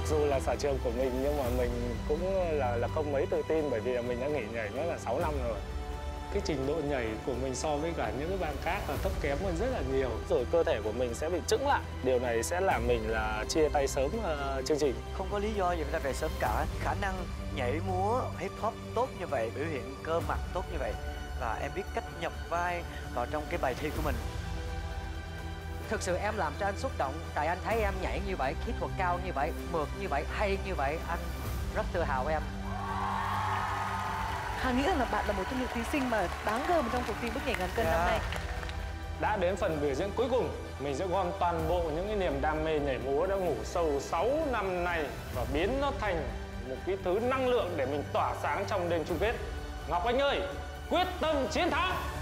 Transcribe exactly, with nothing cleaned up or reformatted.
Mặc dù là sở trường của mình nhưng mà mình cũng là là không mấy tự tin, bởi vì là mình đã nghỉ nhảy nó là sáu năm rồi. Cái trình độ nhảy của mình so với cả những cái bạn khác là thấp kém hơn rất là nhiều. Rồi cơ thể của mình sẽ bị chững lại. Điều này sẽ làm mình là chia tay sớm uh, chương trình. Không có lý do gì phải về sớm cả. Khả năng nhảy múa hip hop tốt như vậy, biểu hiện cơ mặt tốt như vậy, và em biết cách nhập vai vào trong cái bài thi của mình. Thực sự em làm cho anh xúc động, tại anh thấy em nhảy như vậy, kỹ thuật cao như vậy, mượt như vậy, hay như vậy, anh rất tự hào em. Hà nghĩ rằng là bạn là một trong những thí sinh mà đáng gờm trong cuộc thi bước nhảy ngàn cân Yeah. năm nay. Đã đến phần biểu diễn cuối cùng, mình sẽ gom toàn bộ những cái niềm đam mê nhảy múa đã ngủ sâu sáu năm nay và biến nó thành một cái thứ năng lượng để mình tỏa sáng trong đêm chung kết. Ngọc Anh ơi, quyết tâm chiến thắng!